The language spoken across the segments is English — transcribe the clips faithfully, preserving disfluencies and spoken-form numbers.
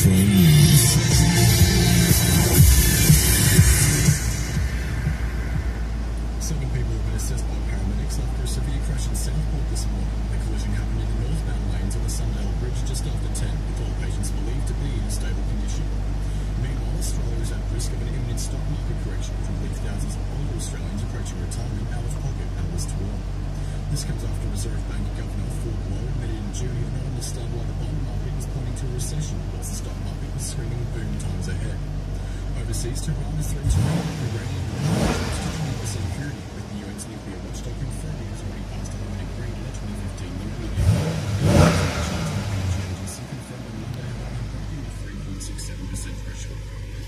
Seven people have been assessed by paramedics after a severe crash in Southport this morning. The collision happened in the northbound lanes on the Sundale Bridge just after ten, with all patients believed to be in stable condition. Meanwhile, Australia is at risk of an imminent stock market correction, with thousands of older Australians approaching retirement out of pocket, analysts warn. This comes after Reserve Bank Governor Philip Lowe admitted in June he did not understand why the bond market was pointing to a recession, whilst the stock market was screaming boom times ahead. Overseas, Tehran is threatening to Iranian twenty percent purity, with the U N's nuclear watchdog confirming it has already passed a limited grade in the twenty fifteen nuclear deal. The International Atomic Energy Agency confirmed on Monday Iran had broken the three point six seven percent threshold.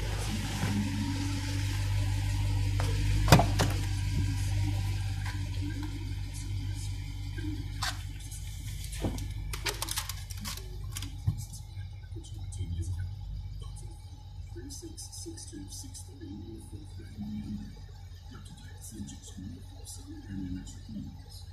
six six two six three in the fourth grade. Up to date, the Egyptian Air Force and the Metric News.